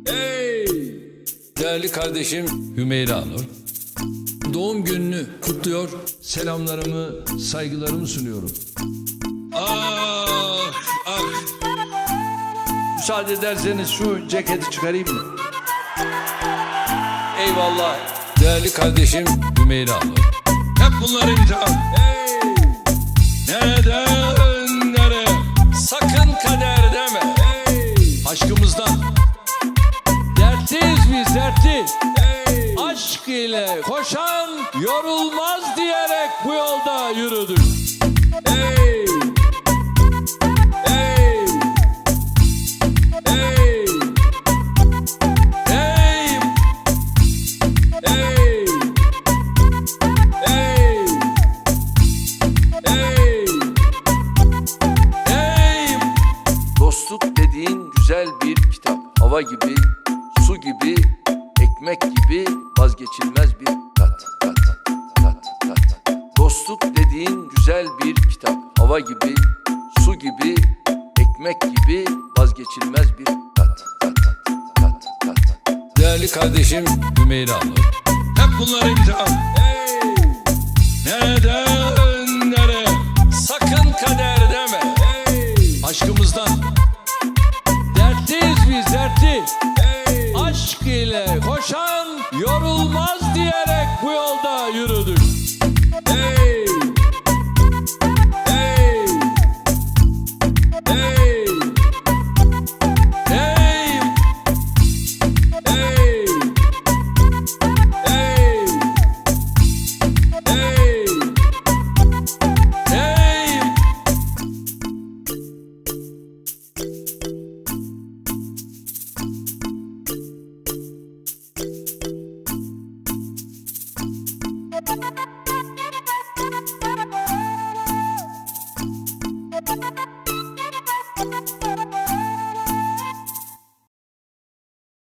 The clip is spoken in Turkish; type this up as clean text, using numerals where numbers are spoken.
Hey! Değerli kardeşim Hümeyra Nur, doğum gününü kutluyor, selamlarımı, saygılarımı sunuyorum. Ah, ah! Müsaade ederseniz şu ceketi çıkarayım mı? Eyvallah. Değerli kardeşim Hümeyra Nur, hep bunları imtihan. Hey! Neden, nereye? Sakın kader deme. Hey! Aşkımızdan dertliyiz biz, dertli. Hey! Aşk ile koşan yorulmaz diyerek bu yolda yürüdük. Hey! Hey! Hey! Hey! Hey! Hey! Hey! Hey! Dostluk dediğin güzel bir kitap. Hava gibi, su gibi, ekmek gibi vazgeçilmez bir tat. Dostluk dediğin güzel bir kitap. Hava gibi, su gibi, ekmek gibi vazgeçilmez bir tat. Değerli kardeşim Hümeyra Nur, hep bunları imtihan. Hey! Neden, nereye? Sakın kader deme. Hey! Aşkımızdan dertliyiz biz, dertli. Hey! Aşk ile koşan yorulmaz diyerek bu yolda yürüdük. Hey! Hey! Hey! Hey! Hey! Hey! Hey! Hey! Thank you.